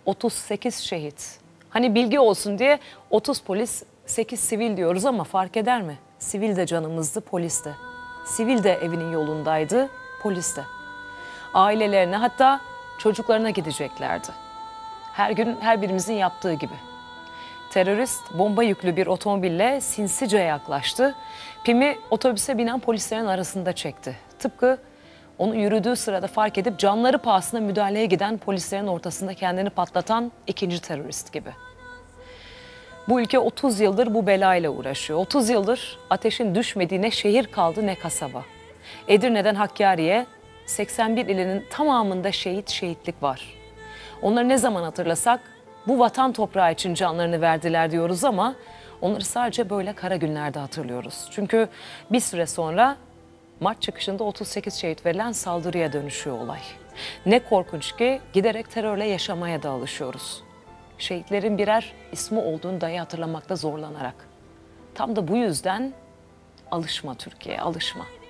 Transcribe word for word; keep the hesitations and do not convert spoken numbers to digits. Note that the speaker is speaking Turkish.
otuz sekiz şehit. Hani bilgi olsun diye otuz polis, sekiz sivil diyoruz ama fark eder mi? Sivil de canımızdı, polis de. Sivil de evinin yolundaydı, polis de. Ailelerine, hatta çocuklarına gideceklerdi. Her gün her birimizin yaptığı gibi. Terörist bomba yüklü bir otomobille sinsice yaklaştı. Pim'i otobüse binen polislerin arasında çekti. Tıpkı onu yürüdüğü sırada fark edip canları pahasına müdahaleye giden polislerin ortasında kendini patlatan ikinci terörist gibi. Bu ülke otuz yıldır bu belayla uğraşıyor. otuz yıldır ateşin düşmediği ne şehir kaldı ne kasaba. Edirne'den Hakkari'ye seksen bir ilinin tamamında şehit şehitlik var. Onları ne zaman hatırlasak bu vatan toprağı için canlarını verdiler diyoruz ama onları sadece böyle kara günlerde hatırlıyoruz. Çünkü bir süre sonra maç çıkışında otuz sekiz şehit verilen saldırıya dönüşüyor olay. Ne korkunç ki giderek terörle yaşamaya da alışıyoruz. Şehitlerin birer ismi olduğunu dahi hatırlamakta zorlanarak. Tam da bu yüzden alışma Türkiye, alışma.